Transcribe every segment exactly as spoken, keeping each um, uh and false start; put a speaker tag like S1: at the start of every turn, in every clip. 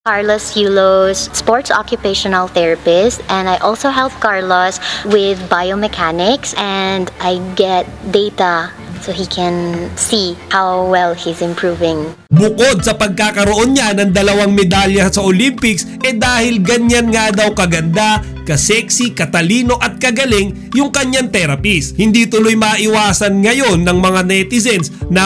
S1: Carlos Yulos, sports occupational therapist, and I also help Carlos with biomechanics, and I get data so he can see how well he's improving.
S2: Bukod sa pagkakaroon niya ng dalawang medalya sa Olympics, eh dahil ganyan nga daw kaganda, kasexy, katalino at kagaling yung kanyang therapist. Hindi tuloy maiwasan ngayon ng mga netizens na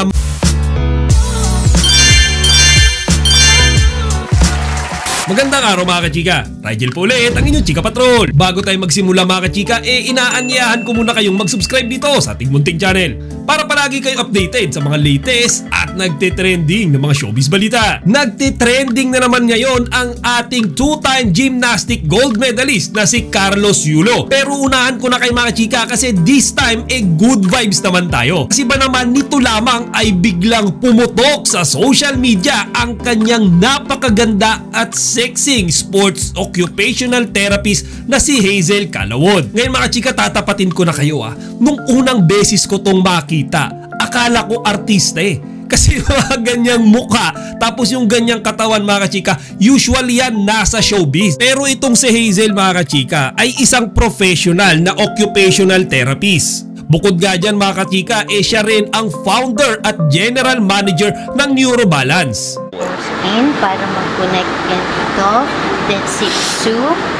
S2: magandang araw mga kachika, Rigel po ulit ang inyong Chika Patrol. Bago tayo magsimula mga kachika, eh inaanyayahan ko muna kayong mag-subscribe dito sa ating munting channel para palagi kayong updated sa mga latest at nagtitrending na mga showbiz balita. Nagtitrending na naman ngayon ang ating two-time gymnastic gold medalist na si Carlos Yulo. Pero unahan ko na kay mga kachika kasi this time eh good vibes naman tayo. Kasi ba naman nito lamang ay biglang pumutok sa social media ang kanyang napakaganda at sexing sports occupational therapist na si Hazel Calawod. Ngayon mga chika, tatapatin ko na kayo ah. Nung unang beses ko tong makita, akala ko artista eh. Kasi mga ganyang mukha, tapos yung ganyang katawan mga chika, usually yan nasa showbiz. Pero itong si Hazel mga chika ay isang professional na occupational therapist. Bukod nga dyan mga kachika, eh siya rin ang founder at general manager ng Neurobalance.
S1: In para mag-connect yan ito. Then six two.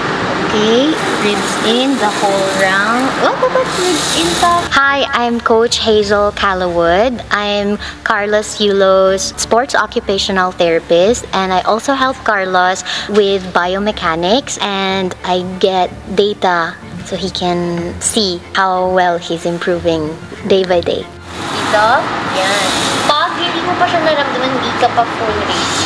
S1: Okay. Ribs in the whole round. Oh, but ribs in top. Hi, I'm Coach Hazel Calawod. I'm Carlos Yulos, sports occupational therapist, and I also help Carlos with biomechanics, and I get data so he can see how well he's improving day by day. Dito, yan. Pag hindi mo pa siya naramdaman, hindi ka pa full reach.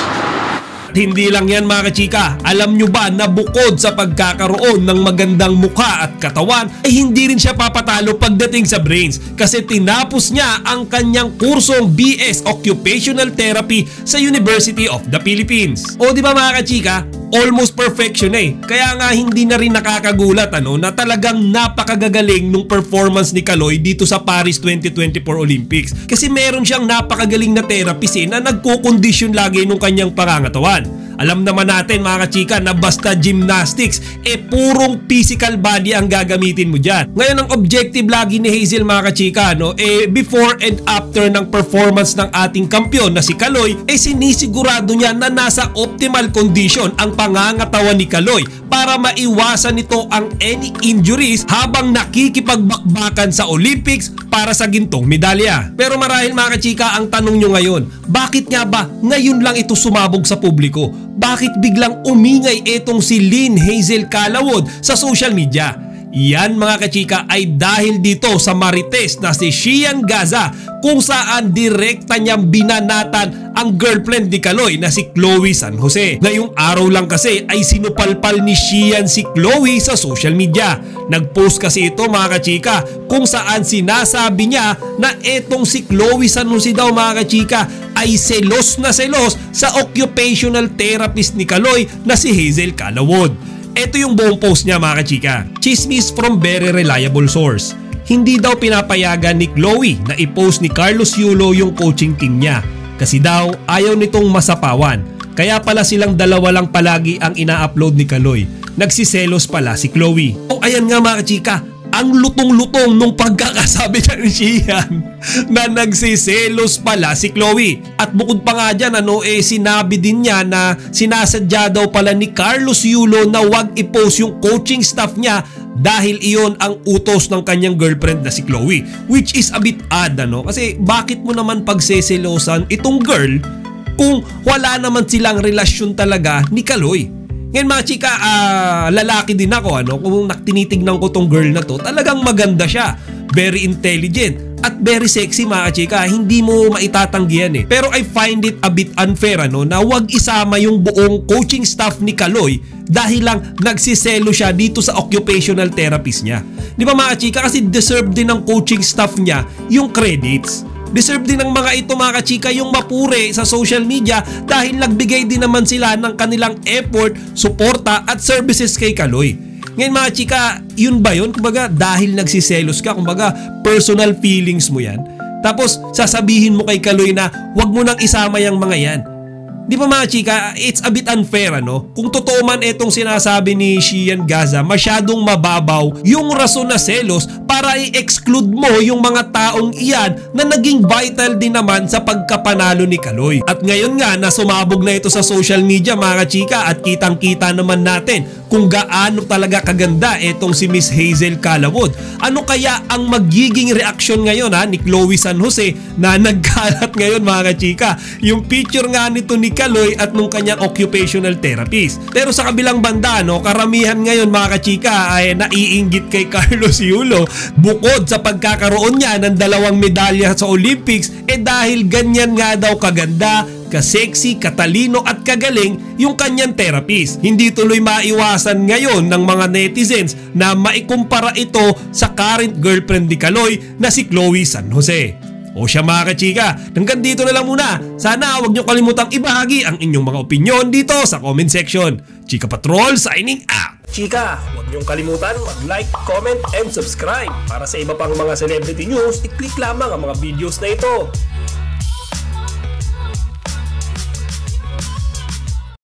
S2: At hindi lang yan mga kachika, alam nyo ba na bukod sa pagkakaroon ng magandang mukha at katawan ay hindi rin siya papatalo pagdating sa brains kasi tinapos niya ang kanyang kursong B S Occupational Therapy sa University of the Philippines. O di ba mga kachika, almost perfection eh. Kaya nga hindi na rin nakakagulat ano, na talagang napakagagaling nung performance ni Kaloy dito sa Paris twenty twenty-four Olympics. Kasi meron siyang napakagaling na therapist eh, na nagko-condition lagi nung kanyang pangangatawan. Alam naman natin mga kachika na basta gymnastics, eh purong physical body ang gagamitin mo dyan. Ngayon ang objective lagi ni Hazel mga kachika, no, eh before and after ng performance ng ating kampiyon na si Kaloy, eh sinisigurado niya na nasa optimal condition ang pangangatawan ni Kaloy para maiwasan nito ang any injuries habang nakikipagbakbakan sa Olympics para sa gintong medalya. Pero marahil mga kachika, ang tanong nyo ngayon, bakit nga ba ngayon lang ito sumabog sa publiko? Bakit biglang umingay itong si Lynn Hazel Calawod sa social media? Yan mga kachika ay dahil dito sa marites na si Shian Gaza kung saan direkta niyang binanatan ang girlfriend ni Kaloy na si Chloe San Jose. Ngayong araw lang kasi ay sinupalpal ni Shian si Chloe sa social media. Nagpost kasi ito mga kachika kung saan sinasabi niya na etong si Chloe San Jose daw mga kachika ay selos na selos sa occupational therapist ni Kaloy na si Hazel Calawod. Ito yung buong post niya mga kachika. Chismis from very reliable source. Hindi daw pinapayagan ni Chloe na i-post ni Carlos Yulo yung coaching team niya. Kasi daw ayaw nitong masapawan. Kaya pala silang dalawa lang palagi ang ina-upload ni Kaloy. Nagsiselos pala si Chloe. O ayan nga mga kachika, ang lutong-lutong nung pagkakasabi niya ni Shian na nagsiselos pala si Chloe. At bukod pa nga dyan, ano, eh, sinabi din niya na sinasadya daw pala ni Carlos Yulo na wag i-post yung coaching staff niya dahil iyon ang utos ng kanyang girlfriend na si Chloe. Which is a bit odd, ano? Kasi bakit mo naman pagseselosan itong girl kung wala naman silang relasyon talaga ni Kaloy? Ngayon mga chika, uh, lalaki din ako ano, kung tinitignan ko tong girl na to, talagang maganda siya, very intelligent at very sexy mga chika, hindi mo maitatanggihan eh. Pero I find it a bit unfair ano, na wag isama yung buong coaching staff ni Kaloy dahil lang nagsiselo siya dito sa occupational therapist niya. Di ba mga chika, kasi deserve din ng coaching staff niya yung credits. Deserve din ng mga ito mga kachika yung mapure sa social media dahil nagbigay din naman sila ng kanilang effort, suporta at services kay Kaloy. Ngayon mga chika, yun ba yun? Kumbaga dahil nagsiselos ka, kumbaga personal feelings mo yan. Tapos sasabihin mo kay Kaloy na wag mo nang isama yung mga yan. Di ba mga chika, it's a bit unfair ano? Kung totoo man itong sinasabi ni Shian Gaza, masyadong mababaw yung rason na selos para i-exclude mo yung mga taong iyan na naging vital din naman sa pagkapanalo ni Kaloy. At ngayon nga na sumabog na ito sa social media mga chika at kitang-kita naman natin kung gaano talaga kaganda itong si Miss Hazel Calawod. Ano kaya ang magiging reaksyon ngayon ha, ni Chloe San Jose na nagkalat ngayon mga chika? Yung picture nga nito ni Kaloy at nung kanyang occupational therapist. Pero sa kabilang banda, no, karamihan ngayon mga kachika ay naiinggit kay Carlos Yulo bukod sa pagkakaroon niya ng dalawang medalya sa Olympics eh dahil ganyan nga daw kaganda, kasexy, katalino at kagaling yung kanyang therapist. Hindi tuloy maiwasan ngayon ng mga netizens na maikumpara ito sa current girlfriend ni Kaloy na si Chloe San Jose. O siya mga kachika, hanggang dito na lang muna. Sana huwag niyo kalimutang ibahagi ang inyong mga opinion dito sa comment section. Chika Patrol signing out! Chika, huwag niyong kalimutan mag-like, comment, and subscribe. Para sa iba pang mga celebrity news, i-click lamang ang mga videos na ito.